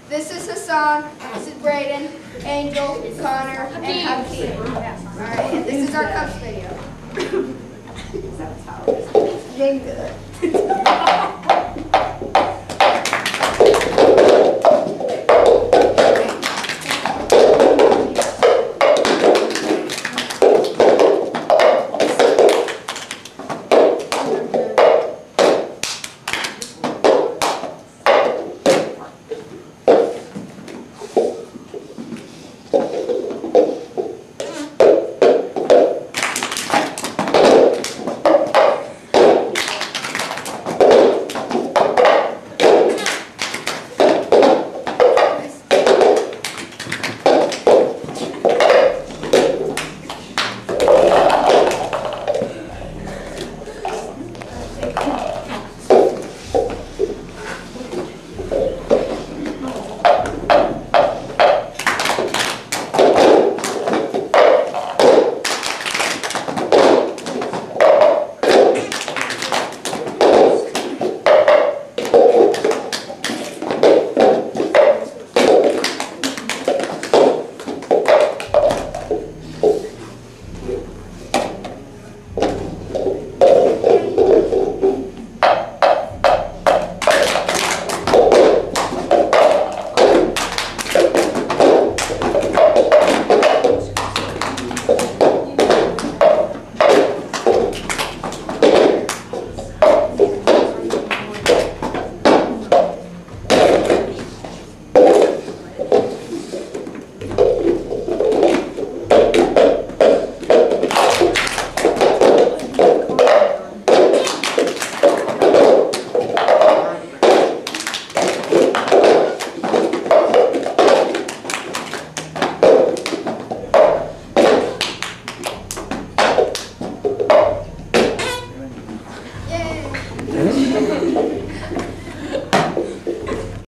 This is Hassan, this is Bradyn, Angel, Connor, and Hakim. Alright, and this is our cups video. That's how it is. Dang good.